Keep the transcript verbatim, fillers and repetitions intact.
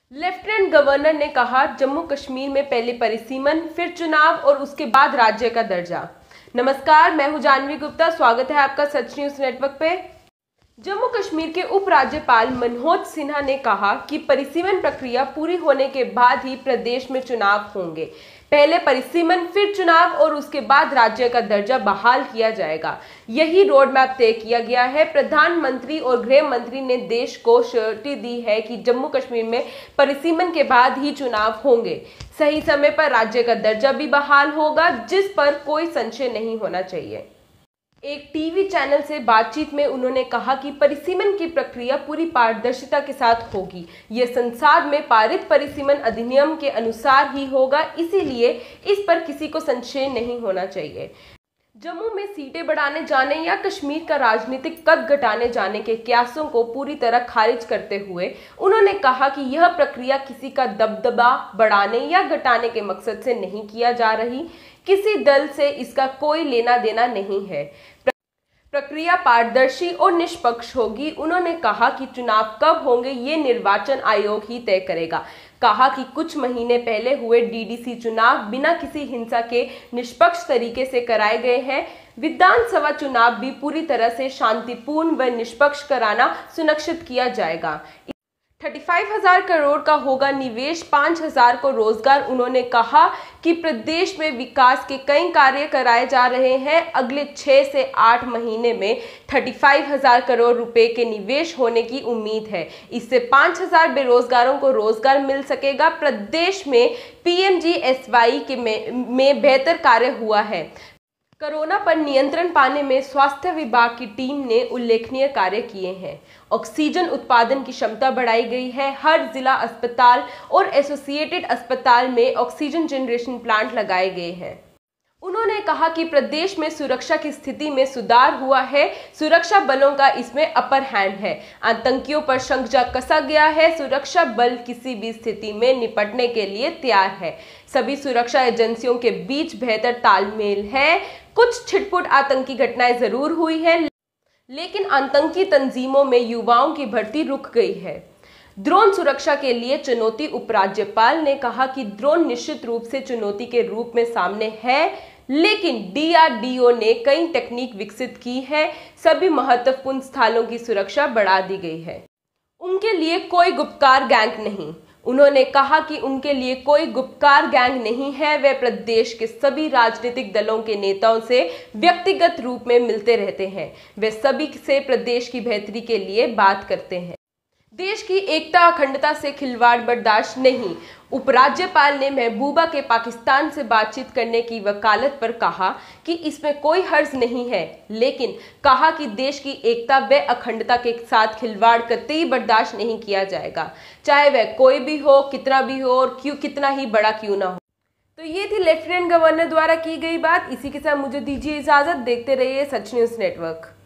Lieutenant governor ने कहा, जम्मू कश्मीर में पहले परिसीमन, फिर चुनाव और उसके बाद राज्य का दर्जा। नमस्कार, मैं हूं जानवी गुप्ता। स्वागत है आपका सच न्यूज नेटवर्क पे। जम्मू कश्मीर के उपराज्यपाल मनोज सिन्हा ने कहा कि परिसीमन प्रक्रिया पूरी होने के बाद ही प्रदेश में चुनाव होंगे। पहले परिसीमन, फिर चुनाव और उसके बाद राज्य का दर्जा बहाल किया जाएगा। यही रोड मैप तय किया गया है। प्रधानमंत्री और गृह मंत्री ने देश को श्योरिटी दी है कि जम्मू कश्मीर में परिसीमन के बाद ही चुनाव होंगे। सही समय पर राज्य का दर्जा भी बहाल होगा, जिस पर कोई संशय नहीं होना चाहिए। एक टीवी चैनल से बातचीत में उन्होंने कहा कि परिसीमन की प्रक्रिया पूरी पारदर्शिता के साथ होगी। यह संसद में पारित परिसीमन अधिनियम के अनुसार ही होगा, इसीलिए इस पर किसी को संशय नहीं होना चाहिए। जम्मू में सीटें बढ़ाने जाने या कश्मीर का राजनीतिक कद घटाने जाने के कयासों को पूरी तरह खारिज करते हुए उन्होंने कहा कि यह प्रक्रिया किसी का दबदबा बढ़ाने या घटाने के मकसद से नहीं किया जा रही। किसी दल से इसका कोई लेना देना नहीं है। प्रक्रिया पारदर्शी और निष्पक्ष होगी। उन्होंने कहा कि चुनाव कब होंगे ये निर्वाचन आयोग ही तय करेगा। कहा कि कुछ महीने पहले हुए डीडीसी चुनाव बिना किसी हिंसा के निष्पक्ष तरीके से कराए गए हैं। विधानसभा चुनाव भी पूरी तरह से शांतिपूर्ण व निष्पक्ष कराना सुनिश्चित किया जाएगा। पैंतीस हजार करोड़ का होगा निवेश, पाँच हजार को रोजगार। उन्होंने कहा कि प्रदेश में विकास के कई कार्य कराए जा रहे हैं। अगले छह से आठ महीने में पैंतीस हजार करोड़ रुपए के निवेश होने की उम्मीद है। इससे पाँच हजार बेरोजगारों को रोजगार मिल सकेगा। प्रदेश में पीएमजीएसवाई के में, में बेहतर कार्य हुआ है। कोरोना पर नियंत्रण पाने में स्वास्थ्य विभाग की टीम ने उल्लेखनीय कार्य किए हैं। ऑक्सीजन उत्पादन की क्षमता बढ़ाई गई है। हर जिला अस्पताल और एसोसिएटेड अस्पताल में ऑक्सीजन जनरेशन प्लांट लगाए गए हैं। उन्होंने कहा कि प्रदेश में सुरक्षा की स्थिति में सुधार हुआ है। सुरक्षा बलों का इसमें अपर हैंड है। आतंकियों पर शिकंजा कसा गया है। सुरक्षा बल किसी भी स्थिति में निपटने के लिए तैयार है। सभी सुरक्षा एजेंसियों के बीच बेहतर तालमेल है। कुछ छिटपुट आतंकी घटनाएं जरूर हुई है, लेकिन आतंकी तंजीमों में युवाओं की भर्ती रुक गई है। ड्रोन सुरक्षा के लिए चुनौती। उपराज्यपाल ने कहा कि ड्रोन निश्चित रूप से चुनौती के रूप में सामने है, लेकिन डीआरडीओ ने कई तकनीक विकसित की है। सभी महत्वपूर्ण स्थलों की सुरक्षा बढ़ा दी गई है। उनके लिए कोई गुप्तकार गैंग नहीं। उन्होंने कहा कि उनके लिए कोई गुप्तकार गैंग नहीं है। वे प्रदेश के सभी राजनीतिक दलों के नेताओं से व्यक्तिगत रूप में मिलते रहते हैं। वे सभी से प्रदेश की बेहतरी के लिए बात करते हैं। देश की एकता अखंडता से खिलवाड़ बर्दाश्त नहीं। उपराज्यपाल ने महबूबा के पाकिस्तान से बातचीत करने की वकालत पर कहा कि इसमें कोई हर्ज नहीं है, लेकिन कहा कि देश की एकता व अखंडता के साथ खिलवाड़ करते ही बर्दाश्त नहीं किया जाएगा, चाहे वह कोई भी हो, कितना भी हो और क्यों कितना ही बड़ा क्यों ना हो। तो ये थी लेफ्टिनेंट गवर्नर द्वारा की गई बात। इसी के साथ मुझे दीजिए इजाजत। देखते रहिए सच न्यूज नेटवर्क।